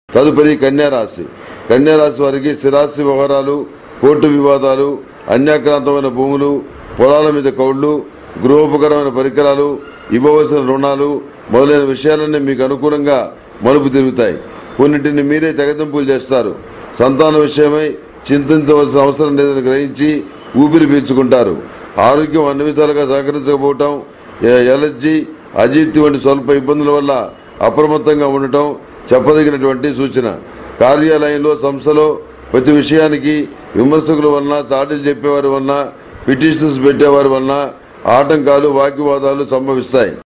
తదుపరి కన్యారాశి. కన్యారాశి వారికి స్థిరాస్తి వ్యవహారాలు, కోర్టు వివాదాలు, అన్యాక్రాంతమైన భూములు, పొలాల మీద కౌళ్లు, గృహోపకరమైన పరికరాలు, ఇవ్వవలసిన రుణాలు మొదలైన విషయాలన్నీ మీకు అనుకూలంగా మలుపు తిరుగుతాయి. కొన్నింటిని మీరే తెగతింపులు చేస్తారు. సంతాన విషయమై చింతించవలసిన అవసరం లేదని గ్రహించి ఊపిరి పీల్చుకుంటారు. ఆరోగ్యం అన్ని విధాలుగా సహకరించకపోవటం, ఎలర్జీ, అజీర్తి వంటి స్వల్ప ఇబ్బందుల వల్ల అప్రమత్తంగా ఉండటం చెప్పదగినటువంటి సూచన. కార్యాలయంలో, సంస్థలో ప్రతి విషయానికి విమర్శకుల వలన, చాటీలు చెప్పేవారి వలన, పిటిషన్స్ పెట్టేవారి వలన ఆటంకాలు, వాగ్వివాదాలు సంభవిస్తాయి.